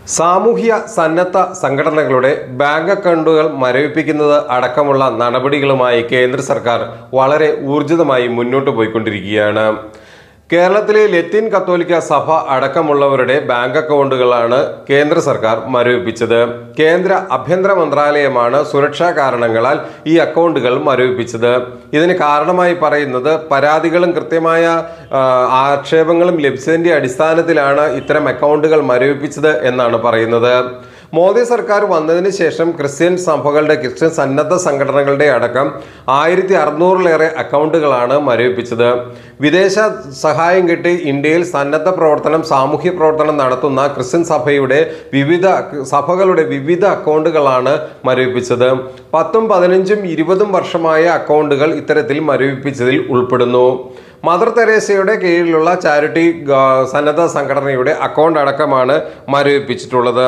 സാമൂഹ്യ സന്നദ്ധ സംഘടനകളുടെ ബാങ്ക് അക്കൗണ്ടുകൾ മരവിപ്പിക്കുന്നത് അടക്കമുള്ള നടപടികളുമായി കേന്ദ്ര സർക്കാർ വളരെ ഊർജിതമായി മുന്നോട്ട് പോയിക്കൊണ്ടിരിക്കുകയാണ്. കേരളത്തിലെ ലത്തീൻ കത്തോലിക്ക സഭ അടക്കമുള്ളവരുടെ ബാങ്ക് അക്കൗണ്ടുകളാണ് കേന്ദ്ര സർക്കാർ മരവിപ്പിച്ചത്. കേന്ദ്ര ആഭ്യന്തര മന്ത്രാലയമാണ് സുരക്ഷാ കാരണങ്ങളാൽ ഈ അക്കൗണ്ടുകൾ മരവിപ്പിച്ചത്. ഇതിന് കാരണമായി പറയുന്നത് പരാതികളും കൃത്യമായ ആക്ഷേപങ്ങളും ലഭിച്ചതിന്റെ അടിസ്ഥാനത്തിലാണ് ഇത്തരം അക്കൗണ്ടുകൾ മരവിപ്പിച്ചത് എന്നാണ് പറയുന്നത്. മോദി സർക്കാർ വന്നതിന് ശേഷം ക്രിസ്ത്യൻ സന്നദ്ധ സംഘടനകളുടെ അടക്കം 1600-ലേറെ അക്കൗണ്ടുകളാണ് മരവിപ്പിച്ചത്. വിദേശ സഹായം കിട്ടി ഇന്ത്യയിൽ സന്നദ്ധ പ്രവർത്തനം, സാമൂഹ്യ പ്രവർത്തനം നടത്തുന്ന ക്രിസ്ത്യൻ സഭകളുടെ വിവിധ അക്കൗണ്ടുകളാണ് മരവിപ്പിച്ചത്. 10, 15, 20 വർഷമായ അക്കൗണ്ടുകൾ ഇത്തരത്തിൽ മരവിപ്പിച്ചതിൽ ഉൾപ്പെടുന്നു. മദർ തെരേസയുടെ കീഴിലുള്ള ചാരിറ്റി സന്നദ്ധ സംഘടനയുടെ അക്കൗണ്ട് അടക്കമാണ് മരവിപ്പിച്ചിട്ടുള്ളത്.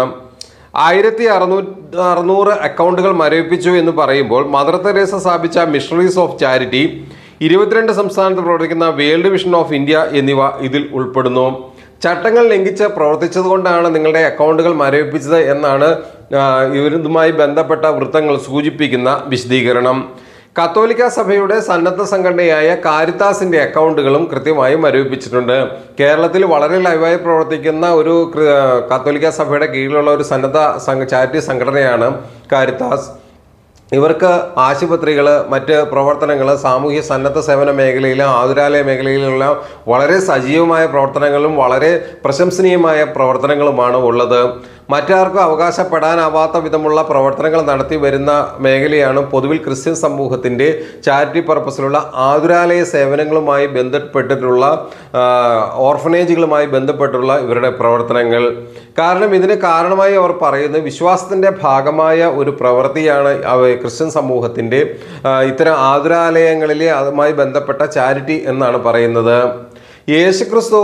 1600 അക്കൗണ്ടുകൾ മരവിപ്പിച്ചു എന്ന് പറയുമ്പോൾ മദർ തെരേസ സ്ഥാപിച്ച മിഷണറീസ് ഓഫ് ചാരിറ്റി, 22 സംസ്ഥാനത്ത് പ്രവർത്തിക്കുന്ന വേൾഡ് വിഷൻ ഓഫ് ഇന്ത്യ എന്നിവ ഇതിൽ ഉൾപ്പെടുന്നു. ചട്ടങ്ങൾ ലംഘിച്ച് പ്രവർത്തിച്ചതുകൊണ്ടാണ് നിങ്ങളുടെ അക്കൗണ്ടുകൾ മരവിപ്പിച്ചത് എന്നാണ് ഇതുമായി ബന്ധപ്പെട്ട വൃത്തങ്ങൾ സൂചിപ്പിക്കുന്ന വിശദീകരണം. കത്തോലിക്ക സഭയുടെ സന്നദ്ധ സംഘടനയായ കാരിത്താസിന്റെ അക്കൗണ്ടുകളും കൃത്യമായി മരവിപ്പിച്ചിട്ടുണ്ട്. കേരളത്തിൽ വളരെ ലൈവായി പ്രവർത്തിക്കുന്ന ഒരു കത്തോലിക്ക സഭയുടെ കീഴിലുള്ള ഒരു ചാരിറ്റി സംഘടനയാണ് കാരിത്താസ്. ഇവർക്ക് ആശുപത്രികൾ, മറ്റ് പ്രവർത്തനങ്ങൾ, സാമൂഹ്യ സന്നദ്ധ സേവന മേഖലയിലും ആതുരാലയ മേഖലയിലുള്ള വളരെ സജീവമായ പ്രവർത്തനങ്ങളും വളരെ പ്രശംസനീയമായ പ്രവർത്തനങ്ങളുമാണ് ഉള്ളത്. മറ്റാർക്കും അവകാശപ്പെടാനാവാത്ത വിധമുള്ള പ്രവർത്തനങ്ങൾ നടത്തി വരുന്ന മേഖലയാണ് പൊതുവിൽ ക്രിസ്ത്യൻ സമൂഹത്തിൻ്റെ ചാരിറ്റി പർപ്പസിലുള്ള ആതുരാലയ സേവനങ്ങളുമായി ബന്ധപ്പെട്ടിട്ടുള്ള ഓർഫനേജുകളുമായി ബന്ധപ്പെട്ടുള്ള ഇവരുടെ പ്രവർത്തനങ്ങൾ. കാരണം ഇതിന് കാരണമായി അവർ പറയുന്നത് വിശ്വാസത്തിൻ്റെ ഭാഗമായ ഒരു പ്രവൃത്തിയാണ് ക്രിസ്ത്യൻ സമൂഹത്തിൻ്റെ ഇത്തരം ആതുരാലയങ്ങളിലെ അതുമായി ബന്ധപ്പെട്ട ചാരിറ്റി എന്നാണ് പറയുന്നത്. യേശുക്രിസ്തു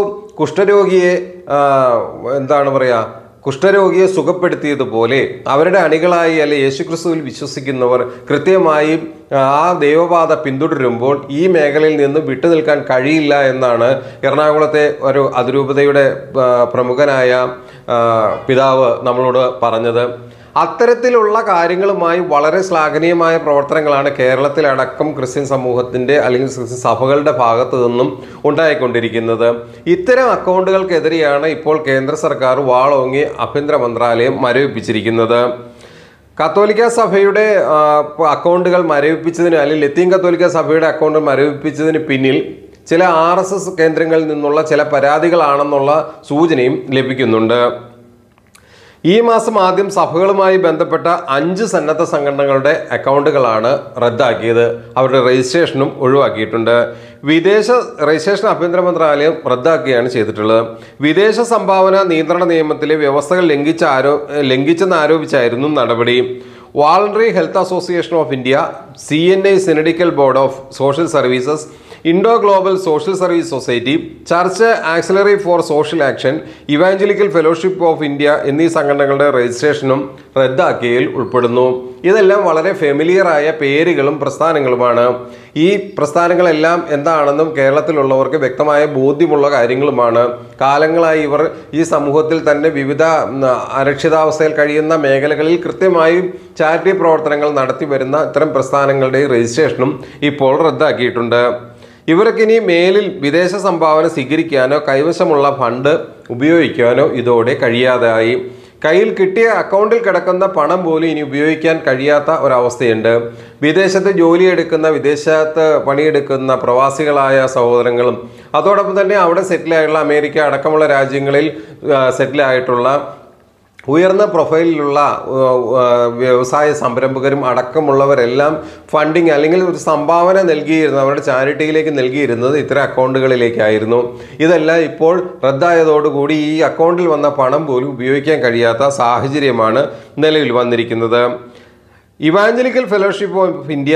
കുഷ്ഠരോഗിയെ സുഖപ്പെടുത്തിയതുപോലെ അവരുടെ അണികളായി യേശുക്രിസ്തുവിൽ വിശ്വസിക്കുന്നവർ കൃത്യമായും ആ ദൈവപാത പിന്തുടരുമ്പോൾ ഈ മേഖലയിൽ നിന്ന് വിട്ടുനിൽക്കാൻ കഴിയില്ല എന്നാണ് എറണാകുളത്തെ ഒരു അതിരൂപതയുടെ പ്രമുഖനായ പിതാവ് നമ്മളോട് പറഞ്ഞത്. അത്തരത്തിലുള്ള കാര്യങ്ങളുമായി വളരെ ശ്ലാഘനീയമായ പ്രവർത്തനങ്ങളാണ് കേരളത്തിലടക്കം ക്രിസ്ത്യൻ സമൂഹത്തിൻ്റെ അല്ലെങ്കിൽ ക്രിസ്ത്യൻ സഭകളുടെ ഭാഗത്തു നിന്നും ഉണ്ടായിക്കൊണ്ടിരിക്കുന്നത്. ഇത്തരം അക്കൗണ്ടുകൾക്കെതിരെയാണ് ഇപ്പോൾ കേന്ദ്ര സർക്കാർ വാളോങ്ങി ആഭ്യന്തര മന്ത്രാലയം മരവിപ്പിച്ചിരിക്കുന്നത്. കത്തോലിക്ക സഭയുടെ അക്കൗണ്ടുകൾ മരവിപ്പിച്ചതിന് അല്ലെങ്കിൽ ലത്തീൻ കത്തോലിക്ക സഭയുടെ അക്കൗണ്ട് മരവിപ്പിച്ചതിന് പിന്നിൽ ചില RSS കേന്ദ്രങ്ങളിൽ നിന്നുള്ള ചില പരാതികളാണെന്നുള്ള സൂചനയും ലഭിക്കുന്നുണ്ട്. ഈ മാസം ആദ്യം സഭകളുമായി ബന്ധപ്പെട്ട 5 സന്നദ്ധ സംഘടനകളുടെ അക്കൗണ്ടുകളാണ് റദ്ദാക്കിയത്. അവരുടെ രജിസ്ട്രേഷനും ഒഴിവാക്കിയിട്ടുണ്ട്. വിദേശ രജിസ്ട്രേഷൻ ആഭ്യന്തര മന്ത്രാലയം റദ്ദാക്കുകയാണ് ചെയ്തിട്ടുള്ളത്. വിദേശ സംഭാവന നിയന്ത്രണ നിയമത്തിലെ വ്യവസ്ഥകൾ ലംഘിച്ചെന്നാരോപിച്ചായിരുന്നു നടപടി. Voluntary Health Association of India, CNI Synodical Board of Social Services, Indo Global Social Service Society, Church Auxiliary for Social Action, Evangelical Fellowship of India എന്നീ സംഘടനകളുടെ രജിസ്ട്രേഷനും റദ്ദാക്കിയതിൽ ഉൾപ്പെടുന്നു. ഇതെല്ലാം വളരെ ഫെമിലിയറായ പേരുകളും പ്രസ്ഥാനങ്ങളുമാണ്. ഈ പ്രസ്ഥാനങ്ങളെല്ലാം എന്താണെന്നും കേരളത്തിലുള്ളവർക്ക് വ്യക്തമായ ബോധ്യമുള്ള കാര്യങ്ങളുമാണ്. കാലങ്ങളായി ഇവർ ഈ സമൂഹത്തിൽ തന്നെ വിവിധ അരക്ഷിതാവസ്ഥയിൽ കഴിയുന്ന മേഖലകളിൽ കൃത്യമായും ചാരിറ്റി പ്രവർത്തനങ്ങൾ നടത്തി വരുന്ന ഇത്തരം പ്രസ്ഥാനങ്ങളുടെ രജിസ്ട്രേഷനും ഇപ്പോൾ റദ്ദാക്കിയിട്ടുണ്ട്. ഇവർക്കിനി മേലിൽ വിദേശ സംഭാവന സ്വീകരിക്കാനോ കൈവശമുള്ള ഫണ്ട് ഉപയോഗിക്കാനോ ഇതോടെ കഴിയാതായി. കയ്യിൽ കിട്ടിയ അക്കൗണ്ടിൽ കിടക്കുന്ന പണം പോലും ഇനി ഉപയോഗിക്കാൻ കഴിയാത്ത ഒരവസ്ഥയുണ്ട്. വിദേശത്ത് ജോലിയെടുക്കുന്ന, വിദേശത്ത് പണിയെടുക്കുന്ന പ്രവാസികളായ സഹോദരങ്ങളും അതോടൊപ്പം തന്നെ അവിടെ സെറ്റിലായിട്ടുള്ള അമേരിക്ക അടക്കമുള്ള രാജ്യങ്ങളിൽ സെറ്റിലായിട്ടുള്ള ഉയർന്ന പ്രൊഫൈലിലുള്ള വ്യവസായ സംരംഭകരും അടക്കമുള്ളവരെല്ലാം ഫണ്ടിങ് അല്ലെങ്കിൽ ഒരു സംഭാവന നൽകിയിരുന്നത് അവരുടെ ചാരിറ്റിയിലേക്ക് നൽകിയിരുന്നത് ഇത്തരം അക്കൗണ്ടുകളിലേക്കായിരുന്നു. ഇതെല്ലാം ഇപ്പോൾ റദ്ദായതോടുകൂടി ഈ അക്കൗണ്ടിൽ വന്ന പണം പോലും ഉപയോഗിക്കാൻ കഴിയാത്ത സാഹചര്യമാണ് നിലവിൽ വന്നിരിക്കുന്നത്. ഇവാഞ്ചലിക്കൽ ഫെലോഷിപ്പ് ഓഫ് ഇന്ത്യ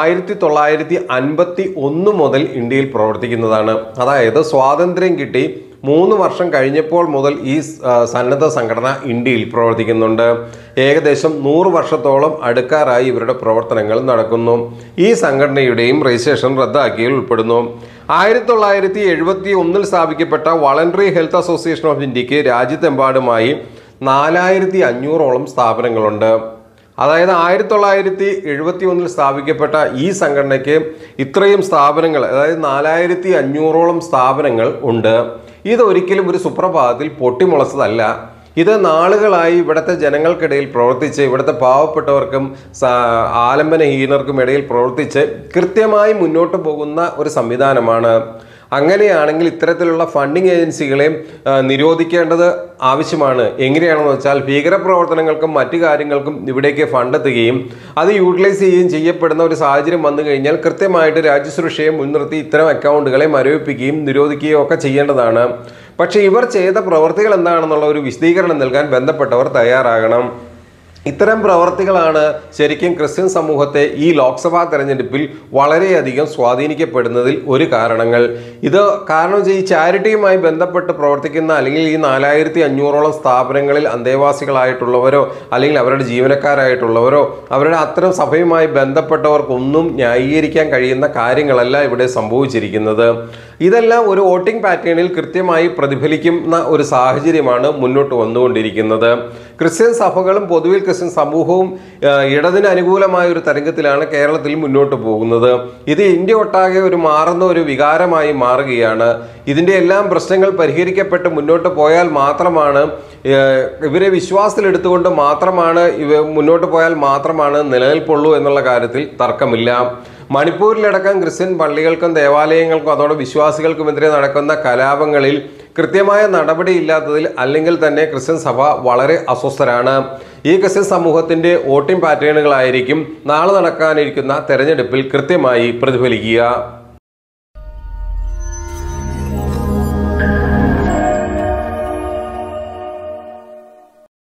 1951 മുതൽ ഇന്ത്യയിൽ പ്രവർത്തിക്കുന്നതാണ്. അതായത് സ്വാതന്ത്ര്യം കിട്ടി 3 വർഷം കഴിഞ്ഞപ്പോൾ മുതൽ ഈ സന്നദ്ധ സംഘടന ഇന്ത്യയിൽ പ്രവർത്തിക്കുന്നുണ്ട്. ഏകദേശം 100 വർഷത്തോളം അടുക്കാറായി ഇവരുടെ പ്രവർത്തനങ്ങൾ നടക്കുന്നു. ഈ സംഘടനയുടെയും രജിസ്ട്രേഷൻ റദ്ദാക്കിയതിൽ ഉൾപ്പെടുന്നു. 1971 സ്ഥാപിക്കപ്പെട്ട വളണ്ടറി ഹെൽത്ത് അസോസിയേഷൻ ഓഫ് ഇന്ത്യക്ക് രാജ്യത്തെമ്പാടുമായി 4500ഓളം സ്ഥാപനങ്ങളുണ്ട്. അതായത് 1971 സ്ഥാപിക്കപ്പെട്ട ഈ സംഘടനയ്ക്ക് ഇത്രയും സ്ഥാപനങ്ങൾ, അതായത് 4500ഓളം സ്ഥാപനങ്ങൾ ഉണ്ട്. ഇതൊരിക്കലും ഒരു സുപ്രഭാതത്തിൽ പൊട്ടിമുളച്ചതല്ല. ഇത് നാളുകളായി ഇവിടുത്തെ ജനങ്ങൾക്കിടയിൽ പ്രവർത്തിച്ച്, ഇവിടുത്തെ പാവപ്പെട്ടവർക്കും ആലംബനഹീനർക്കും ഇടയിൽ പ്രവർത്തിച്ച് കൃത്യമായി മുന്നോട്ട് പോകുന്ന ഒരു സംവിധാനമാണ്. അങ്ങനെയാണെങ്കിൽ ഇത്തരത്തിലുള്ള ഫണ്ടിങ് ഏജൻസികളെ നിരോധിക്കേണ്ടത് ആവശ്യമാണ്. എങ്ങനെയാണെന്ന് വെച്ചാൽ ഭീകരപ്രവർത്തനങ്ങൾക്കും മറ്റു കാര്യങ്ങൾക്കും ഇവിടേക്ക് ഫണ്ട് എത്തുകയും അത് യൂട്ടിലൈസ് ചെയ്യുകയും ചെയ്യപ്പെടുന്ന ഒരു സാഹചര്യം വന്നു കഴിഞ്ഞാൽ കൃത്യമായിട്ട് രാജ്യസുരക്ഷയെ മുൻനിർത്തി ഇത്തരം അക്കൗണ്ടുകളെ മരവിപ്പിക്കുകയും നിരോധിക്കുകയും ഒക്കെ ചെയ്യേണ്ടതാണ്. പക്ഷേ ഇവർ ചെയ്ത പ്രവർത്തികൾ എന്താണെന്നുള്ള ഒരു വിശദീകരണം നൽകാൻ ബന്ധപ്പെട്ടവർ തയ്യാറാകണം. ഇത്തരം പ്രവർത്തികളാണ് ശരിക്കും ക്രിസ്ത്യൻ സമൂഹത്തെ ഈ ലോക്സഭാ തെരഞ്ഞെടുപ്പിൽ വളരെയധികം സ്വാധീനിക്കപ്പെടുന്നതിൽ ഒരു കാരണങ്ങൾ. ഇത് കാരണം ഈ ചാരിറ്റിയുമായി ബന്ധപ്പെട്ട് പ്രവർത്തിക്കുന്ന അല്ലെങ്കിൽ ഈ 4500ഓളം സ്ഥാപനങ്ങളിൽ അന്തേവാസികളായിട്ടുള്ളവരോ അല്ലെങ്കിൽ അവരുടെ ജീവനക്കാരായിട്ടുള്ളവരോ അവരുടെ അത്തരം സഭയുമായി ബന്ധപ്പെട്ടവർക്കൊന്നും ന്യായീകരിക്കാൻ കഴിയുന്ന കാര്യങ്ങളല്ല ഇവിടെ സംഭവിച്ചിരിക്കുന്നത്. ഇതെല്ലാം ഒരു വോട്ടിംഗ് പാറ്റേണിൽ കൃത്യമായി പ്രതിഫലിക്കുന്ന ഒരു സാഹചര്യമാണ് മുന്നോട്ട് വന്നുകൊണ്ടിരിക്കുന്നത്. ക്രിസ്ത്യൻ സഭകളും പൊതുവിൽ ക്രിസ്ത്യൻ സമൂഹവും ഇടതിന് അനുകൂലമായ ഒരു തരംഗത്തിലാണ് കേരളത്തിൽ മുന്നോട്ട് പോകുന്നത്. ഇത് ഇന്ത്യ ഒട്ടാകെ ഒരു മാറുന്ന ഒരു വികാരമായി മാറുകയാണ്. ഇതിൻ്റെ എല്ലാം പ്രശ്നങ്ങൾ പരിഹരിക്കപ്പെട്ട് മുന്നോട്ട് പോയാൽ മാത്രമാണ്, ഇവരെ വിശ്വാസത്തിലെടുത്തുകൊണ്ട് മാത്രമാണ് മുന്നോട്ട് പോയാൽ മാത്രമാണ് നിലനിൽപ്പുള്ളൂ എന്നുള്ള കാര്യത്തിൽ തർക്കമില്ല. മണിപ്പൂരിലടക്കം ക്രിസ്ത്യൻ പള്ളികൾക്കും ദേവാലയങ്ങൾക്കും അതോടെ വിശ്വാസികൾക്കുമെതിരെ നടക്കുന്ന കലാപങ്ങളിൽ കൃത്യമായ നടപടിയില്ലാത്തതിൽ അല്ലെങ്കിൽ തന്നെ ക്രിസ്ത്യൻ സഭ വളരെ അസ്വസ്ഥരാണ്. ഈ ക്രിസ്ത്യൻ സമൂഹത്തിൻ്റെ വോട്ടിംഗ് പാറ്റേണുകളായിരിക്കും നാളെ നടക്കാനിരിക്കുന്ന തെരഞ്ഞെടുപ്പിൽ കൃത്യമായി പ്രതിഫലിക്കുക.